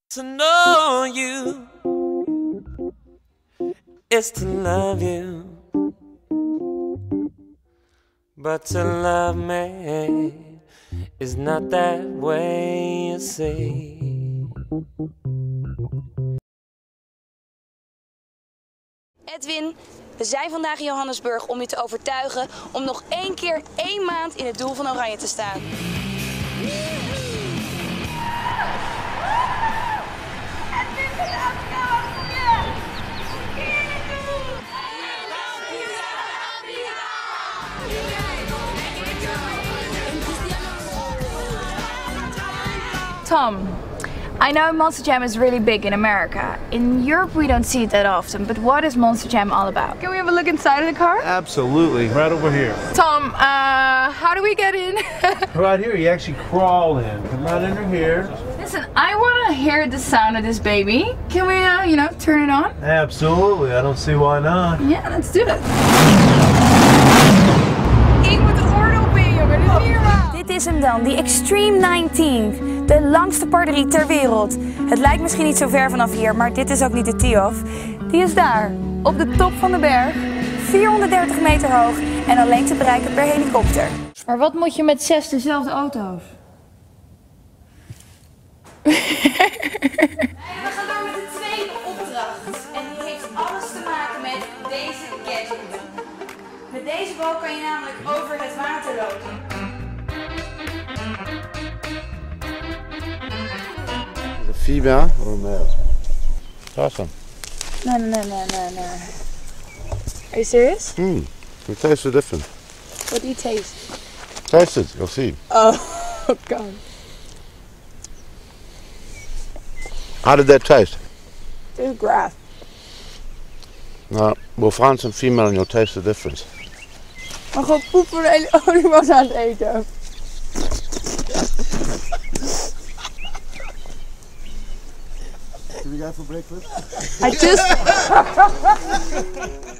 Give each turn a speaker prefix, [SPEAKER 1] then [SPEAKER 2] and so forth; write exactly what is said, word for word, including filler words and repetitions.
[SPEAKER 1] To know you is to love you, but to love me is not that way, you see.
[SPEAKER 2] Edwin, we zijn vandaag in Johannesburg om je te overtuigen om nog één keer één maand in het doel van Oranje te staan.
[SPEAKER 3] Tom, I know Monster Jam is really big in America. In Europe we don't see it that often, but what is Monster Jam all about? Can we have a look inside of the car?
[SPEAKER 4] Absolutely, right over here.
[SPEAKER 3] Tom, uh, how do we get in?
[SPEAKER 4] Right here, you actually crawl in. Come right under here.
[SPEAKER 3] Listen, I want to hear the sound of this baby. Can we, uh, you know, turn it on?
[SPEAKER 4] Absolutely, I don't see why not.
[SPEAKER 3] Yeah, let's do it. Ik moet een oordeel op in, jongen. Dit is niet normaal.
[SPEAKER 2] Dit is hem dan, die Extreme negentien. De langste parderie ter wereld. Het lijkt misschien niet zo ver vanaf hier, maar dit is ook niet de Tiof. Die is daar, op de top van de berg. vierhonderddertig meter hoog en alleen te bereiken per helikopter.
[SPEAKER 3] Maar wat moet je met zes dezelfde auto's?
[SPEAKER 2] We gaan door met de tweede opdracht. En die heeft alles te maken met deze gadget. Met deze bal kan je namelijk over het water lopen.
[SPEAKER 5] A female or a male? Awesome.
[SPEAKER 2] No, no, no, no, no, no. Are you serious?
[SPEAKER 5] Hmm. It tastes so different.
[SPEAKER 2] What do you taste?
[SPEAKER 5] Taste it, you'll see.
[SPEAKER 2] Oh, God.
[SPEAKER 5] How did that taste?
[SPEAKER 2] This is grass.
[SPEAKER 5] No, we'll find some female and you'll taste the difference.
[SPEAKER 2] Maar gewoon poep voor de hele oliewas aan het eten.
[SPEAKER 5] Should we go for breakfast?
[SPEAKER 2] I just...